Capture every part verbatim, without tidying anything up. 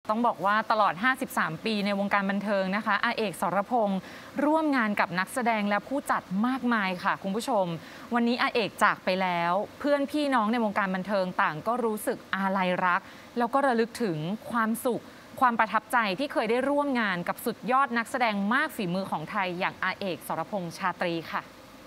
ต้องบอกว่าตลอดห้าสิบสามปีในวงการบันเทิงนะคะอาเอกสรพงษ์ร่วมงานกับนักแสดงและผู้จัดมากมายค่ะคุณผู้ชมวันนี้อาเอกจากไปแล้วเพื่อนพี่น้องในวงการบันเทิงต่างก็รู้สึกอาลัยรักแล้วก็ระลึกถึงความสุขความประทับใจที่เคยได้ร่วมงานกับสุดยอดนักแสดงมากฝีมือของไทยอย่างอาเอกสรพงษ์ชาตรีค่ะ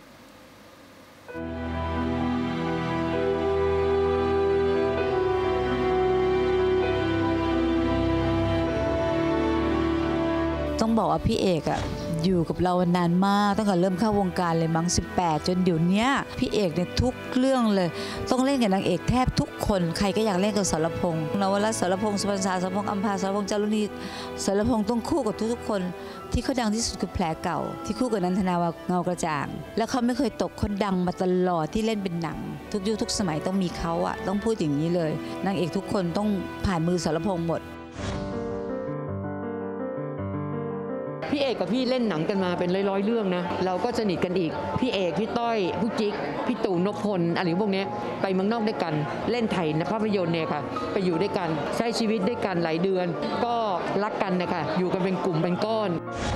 ต้องบอกว่าพี่เอกอะอยู่กับเรานานมากตั้งแต่เริ่มเข้าวงการเลยมั้งสิบแปดจนเดี๋ยวนี้พี่เอกเนี่ยทุกเรื่องเลยต้องเล่นกับนางเอกแทบทุกคนใครก็อยากเล่นกับสรพงษ์นวรัตน์สรพงษ์สุพรรณสาสรพงษ์อัมพาสรพงษ์จารุณีสรพงษ์ต้องคู่กับทุกๆคนที่เขาดังที่สุดคือแผลเก่าที่คู่กับนันทนาวเงากระจ่างแล้วเขาไม่เคยตกเขาดังมาตลอดที่เล่นเป็นหนังทุกยุคทุกสมัยต้องมีเขาอะต้องพูดอย่างนี้เลยนางเอกทุกคนต้องผ่านมือสรพงษ์หมดพี่เอกกับพี่เล่นหนังกันมาเป็นร้อยๆเรื่องนะเราก็สนิทกันอีกพี่เอกพี่ต้อยพี่จิ๊กพี่ตู่นพพลอะไรพวกนี้ไปเมืองนอกด้วยกันเล่นไทยในภาพยนตร์เนี่ยค่ะไปอยู่ด้วยกันใช้ชีวิตด้วยกันหลายเดือนก็รักกันนะคะอยู่กันเป็นกลุ่มเป็นก้อน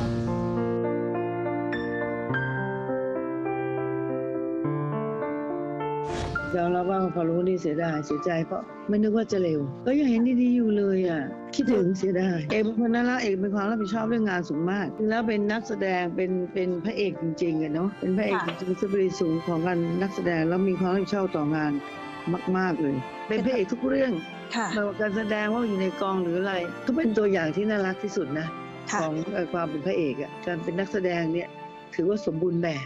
ยอมรับว่าพอรู้นี่เสียดายเสียใจเพราะไม่นึกว่าจะเร็วก็ยังเห็นดีๆอยู่เลยอ่ะคิดถึงเสียดายเอกเป็นคนน่ารักเอกเป็นความรับผิดชอบเรื่องงานสูงมากแล้วเป็นนักแสดงเป็นเป็นพระเอกจริงๆอะเนาะเป็นพระเอกจริงๆสปิริตสูงของการนักแสดงแล้วมีความรับผิดชอบต่องานมากๆเลยเป็นพระเอกทุกเรื่องไม่ว่าการแสดงว่าอยู่ในกองหรืออะไรก็เป็นตัวอย่างที่น่ารักที่สุดนะของความเป็นพระเอกอ่ะการเป็นนักแสดงเนี่ยถือว่าสมบูรณ์แบบ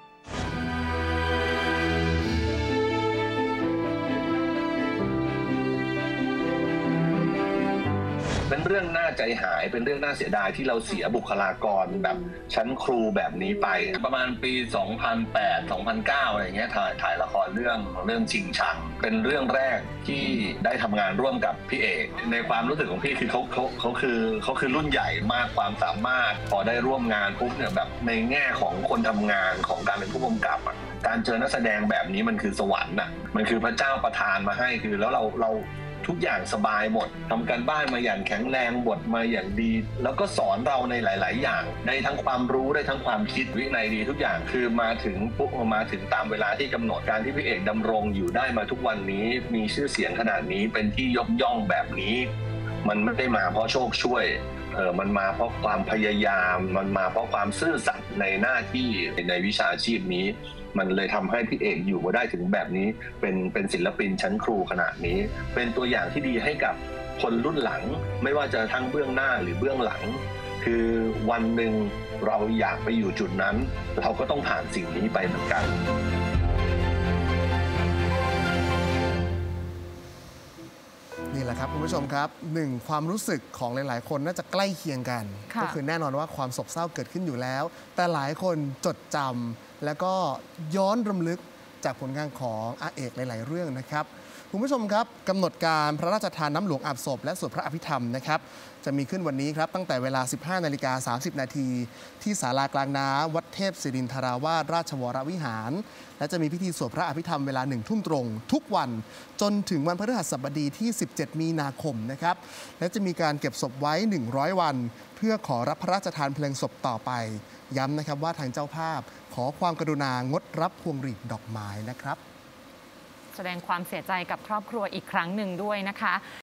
เป็นเรื่องน่าใจหายเป็นเรื่องน่าเสียดายที่เราเสียบุคลากรแบบชั้นครูแบบนี้ไปประมาณปี สองพันแปด สองพันเก้า อะไรเงี้ยถ่ายถ่ายละครเรื่องเรื่องชิงชังเป็นเรื่องแรกที่ได้ทำงานร่วมกับพี่เอกในความรู้สึกของพี่คือเขาเขาเขาคือเขาคือรุ่นใหญ่มากความสามารถพอได้ร่วมงานปุ๊บเนี่ยแบบในแง่ของคนทำงานของการเป็นผู้กำกับอ่ะการเจอนักแสดงแบบนี้มันคือสวรรค์น่ะมันคือพระเจ้าประทานมาให้คือแล้วเราเราทุกอย่างสบายหมดทำการบ้านมาอย่างแข็งแรงบทมาอย่างดีแล้วก็สอนเราในหลายๆอย่างได้ทั้งความรู้ได้ทั้งความคิดวินัยดีทุกอย่างคือมาถึงปุ๊บมาถึงตามเวลาที่กำหนดการที่พี่เอกดำรงอยู่ได้มาทุกวันนี้มีชื่อเสียงขนาดนี้เป็นที่ยกย่องแบบนี้มันไม่ได้มาเพราะโชคช่วยเออมันมาเพราะความพยายามมันมาเพราะความซื่อสัตย์ในหน้าที่ในวิชาชีพนี้มันเลยทำให้พี่เอกอยู่มาได้ถึงแบบนี้เป็นเป็นศิลปินชั้นครูขนาดนี้เป็นตัวอย่างที่ดีให้กับคนรุ่นหลังไม่ว่าจะทั้งเบื้องหน้าหรือเบื้องหลังคือวันหนึ่งเราอยากไปอยู่จุดนั้นเราก็ต้องผ่านสิ่งนี้ไปเหมือนกันนี่แหละครับคุณผู้ชมครับหนึ่งความรู้สึกของหลายๆคนน่าจะใกล้เคียงกันก็คือแน่นอนว่าความโศกเศร้าเกิดขึ้นอยู่แล้วแต่หลายคนจดจำแล้วก็ย้อนรำลึกจากผลงานของอาเอกหลายๆเรื่องนะครับคุณผู้ชมครับกำหนดการพระราชทานน้ำหลวงอาบศพและสวดพระอภิธรรมนะครับจะมีขึ้นวันนี้ครับตั้งแต่เวลา สิบห้านาฬิกาสามสิบนาทีที่ศาลากลางน้ำวัดเทพศิรินทราวาสราชวรวิหารและจะมีพิธีสวดพระอภิธรรมเวลาหนึ่งทุ่มตรงทุกวันจนถึงวันพฤหัสบดีที่สิบเจ็ดมีนาคมนะครับและจะมีการเก็บศพไว้หนึ่งร้อยวันเพื่อขอรับพระราชทานเพลิงศพต่อไปย้ำนะครับว่าทางเจ้าภาพขอความกรุณางดรับพวงหรีดดอกไม้นะครับแสดงความเสียใจกับครอบครัวอีกครั้งหนึ่งด้วยนะคะ